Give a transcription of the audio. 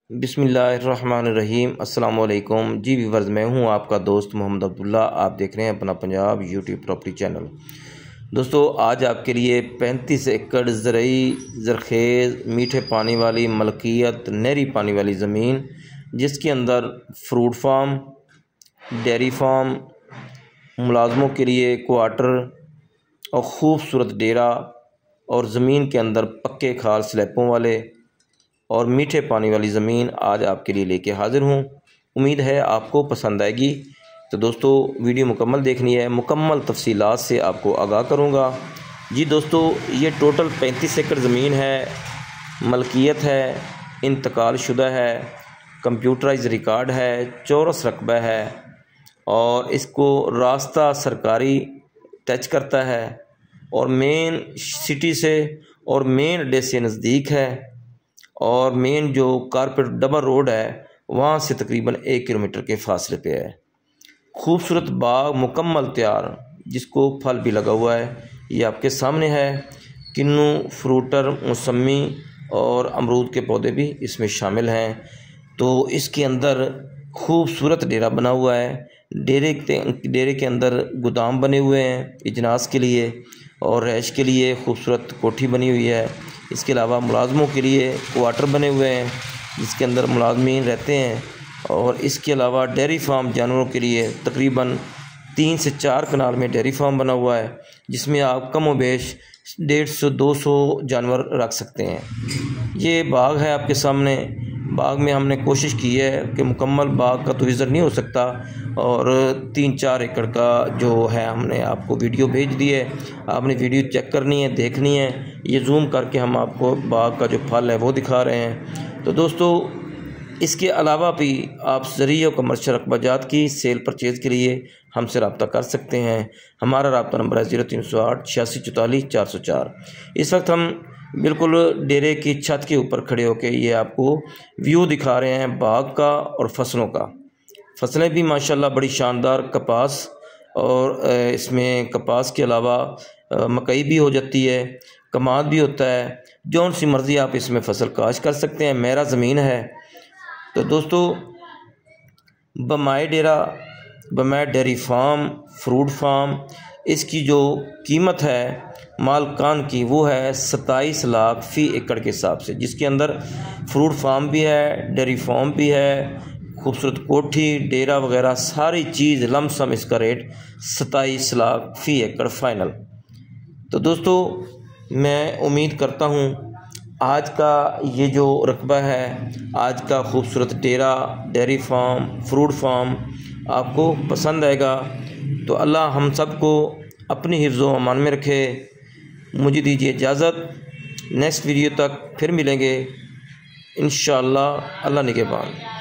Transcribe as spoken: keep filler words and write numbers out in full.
बिस्मिल्लाहिर्रहमानिर्रहीम। अस्सलाम वालेकुम जी व्यूअर्स, मैं हूं आपका दोस्त मोहम्मद अब्दुल्ला। आप देख रहे हैं अपना पंजाब यूट्यूब प्रॉपर्टी चैनल। दोस्तों, आज आपके लिए पैंतीस एकड़ ज़रई ज़रखेज़ मीठे पानी वाली मलकियत नहरी पानी वाली ज़मीन, जिसके अंदर फ्रूट फार्म, डेयरी फार्म, मुलाजमों के लिए क्वार्टर और ख़ूबसूरत डेरा और ज़मीन के अंदर पक्के खाल स्लैपों वाले और मीठे पानी वाली ज़मीन आज आपके लिए लेके हाज़िर हूँ। उम्मीद है आपको पसंद आएगी। तो दोस्तों, वीडियो मुकम्मल देखनी है, मुकम्मल तफसीलात से आपको आगाह करूँगा। जी दोस्तों, ये टोटल पैंतीस एकड़ ज़मीन है, मलकियत है, इंतकाल शुदा है, कंप्यूटराइज रिकॉर्ड है, चौरस रकबा है और इसको रास्ता सरकारी टच करता है और मेन सिटी से और मेन अड्डे से नज़दीक है और मेन जो कारपेट डबल रोड है वहाँ से तकरीबन एक किलोमीटर के फासले पे है। खूबसूरत बाग मुकम्मल तैयार, जिसको फल भी लगा हुआ है, ये आपके सामने है। किन्नू, फ्रूटर, मौसमी और अमरूद के पौधे भी इसमें शामिल हैं। तो इसके अंदर खूबसूरत डेरा बना हुआ है। डेरे के डेरे के अंदर गोदाम बने हुए हैं इजनास के लिए और रैश के लिए खूबसूरत कोठी बनी हुई है। इसके अलावा मुलाजमों के लिए क्वार्टर बने हुए हैं जिसके अंदर मुलाजमीन रहते हैं और इसके अलावा डेयरी फार्म जानवरों के लिए तकरीबन तीन से चार कनाल में डेयरी फार्म बना हुआ है, जिसमें आप कम व बेश डेढ़ सौ दो सौ जानवर रख सकते हैं। ये बाग है आपके सामने। बाग में हमने कोशिश की है कि मुकम्मल बाग का तो विज़िट नहीं हो सकता और तीन चार एकड़ का जो है हमने आपको वीडियो भेज दी है। आपने वीडियो चेक करनी है, देखनी है। ये जूम करके हम आपको बाग का जो फल है वो दिखा रहे हैं। तो दोस्तों, इसके अलावा भी आप ज़रिए और कमर्शियल रकबाजात की सेल परचेज़ के लिए हमसे रब्ता कर सकते हैं। हमारा रब्ता नंबर है ज़ीरो तीन सौ आठ छियासी चौतालीस चार सौ चार। इस वक्त हम बिल्कुल डेरे की छत के ऊपर खड़े होकर ये आपको व्यू दिखा रहे हैं बाग का और फसलों का। फसलें भी माशाल्लाह बड़ी शानदार, कपास और इसमें कपास के अलावा मकई भी हो जाती है, कमाद भी होता है। जौन सी मर्ज़ी आप इसमें फसल काश कर सकते हैं। मेरा ज़मीन है। तो दोस्तों, बमाए डेरा, बमाए डेयरी फार्म, फ्रूट फार्म, इसकी जो कीमत है मालकान की वो है सत्ताईस लाख फ़ी एकड़ के हिसाब से, जिसके अंदर फ्रूट फार्म भी है, डेयरी फार्म भी है, खूबसूरत कोठी, डेरा वगैरह सारी चीज़ लमसम इसका रेट सत्ताईस लाख फ़ी एकड़ फाइनल। तो दोस्तों, मैं उम्मीद करता हूँ आज का ये जो रकबा है, आज का खूबसूरत डेरा, डेयरी फार्म, फ्रूट फार्म आपको पसंद आएगा। तो अल्लाह हम सबको अपनी हिफ्ज़ व अमान में रखे। मुझे दीजिए इजाज़त। नेक्स्ट वीडियो तक फिर मिलेंगे इंशाअल्लाह। अल्लाह निगहबान।